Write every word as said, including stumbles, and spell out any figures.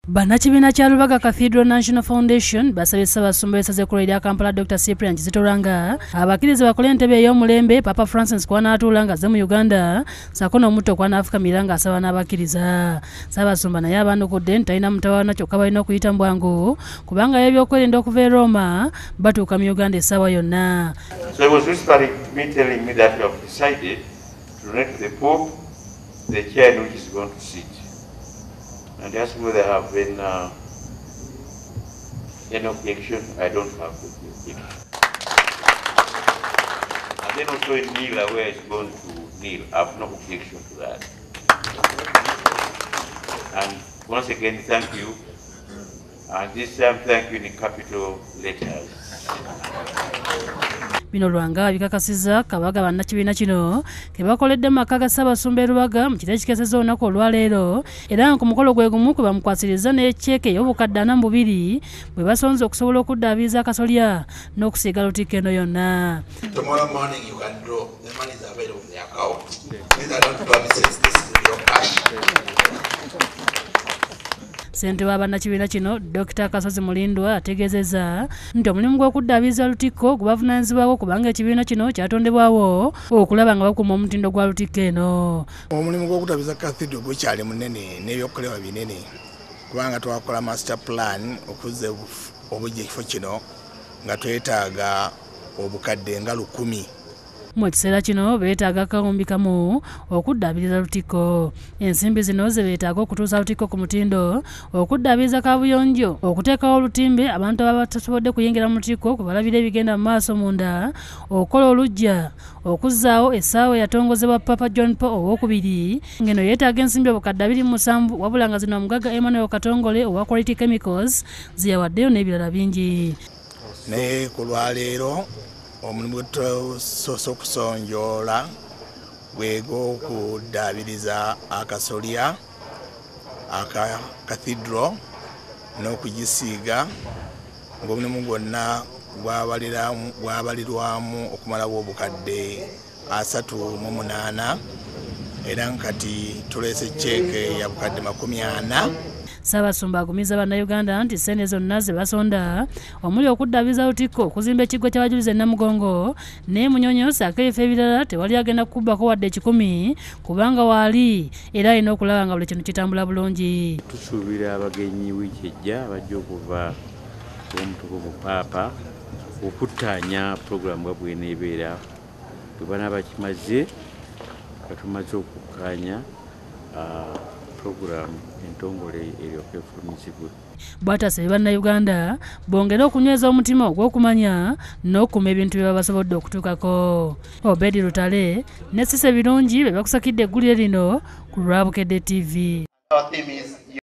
Bannakibiina kya Lubaga Cathedral National Foundation basabye Ssaabasumba w'essaza lya Kampala Doctor Cyprian Kizitoranga abakkirize bakole entebe ey'omulembe Papa Francis kw'anaatuula ng'azze mu Uganda ssaako n'omutto kw'anaafukamira ng'asaba n'abakkiriza. Ssaabasumba naye abanukudde nti talina mutawaana kyokka balina okuyita mu bwangu kubanga ebyokwerinda okuva e Roma batuuka mu Uganda essaawa yonna. So it was whispering me telling me that we have decided to donate to the Pope the chair in which is going to sit. And that's where there have been uh, any objection. I don't have the objection. And then also in Nila, where it's going to kneel, I have no objection to that. And once again, thank you. And this time, thank you in capital letters. Bino Lwanga bikakasiza Kabaga bannakibiina kino ke bakoledde mu maka ga Ssaabasumba e Lubaga mu kiro ekikesezza olunaku olwaleero era nga ku mukolo gwe gumu kwe bamukwasiriza n'ekyeke ey'obukadde ana mu bubiri bwe basonze okusobola okuddaabiriza akasolya n'okusiiga Lutikko eno yonna. Tomorrow morning you can draw. The money is available in the account. These are not promises. This is your cash. Ssentebe wa bannakibiina kino Doctor Kasozi Mulindwa ategeezezza nti omulimu gw'okuddaabiriza Lutikko gubavunaanyizibwako kubanga ekibiina kino kyatondebwawo okulaba nga bakuuma omutindo gwa Lutikko eno. Omulimu gw'okuddaabiriza Cathedral gukyali munene n'ebyokukolebwa binene kubanga twakola master plan okuzza obujja ekifo kino nga twetaaga obukadde nga lukumi. Mu kiseera kino beetaaga akawumbi kamu okuddaabiriza Lutikko. Ensimbi zino ze beetaaga okutuusa Lutikko ku mutindo, okuddaabiriza kaabuyonjo, okuteekawo olutimbe abantu ababa batasobodde kuyingira mu Lutikko kwe balabira ebigenda mu maaso munda, okukola oluggya, okuzzaawo essaawa eyatongozebwa Papa John Paul owookubiri, ng'eno yeetaaga ensimbi obukadde abiri mu musanvu wabula nga zino omugagga Emmanuel Katongole owa Quality Chemicals ziyawaddeyo n'ebirala bingi. Naye ku lwaleero omulimu gwetusoose okusonjoola gw'ogw'okuddaabiriza akasolya aka Cathedral n'okugisiiga ng'omulimu gwonna gwabalirwamu okumalawo obukadde asatu mu munaana era nkati tuleese cceeke ya bukadde makumi ana. Ssaabasumba agumiza bannayuganda nti ssente zonna ze basonda omuli okuddaabiriza Lutikko, okuzimba ekiggwa ky'abajulizi e Namugongo ne Munyonyo ssaako ebifo ebirala tewali agenda kukubbako wadde ekikumi kubanga waali era alina okulaba nga buli kintu kitambula bulungi. Tusuubira abagenyi wiiki ejja bajja okuva omutukuvu mu Paapa okuttaanya pulogulaamu bwa bw'eneebeera bwe banaaba kimaze nga tumaze okukkaanya pulogulaamu entongole eryoka efulumizibwe. Bw'atasabye bannayuganda bongere okunyweza omutima ogw'okumanya n'okuuma ebintu bye baba basobodde okutuukako. Obedi Lutale ne Sise Birungi be bakusakidde eggulire lino ku lwa Bukedde T V.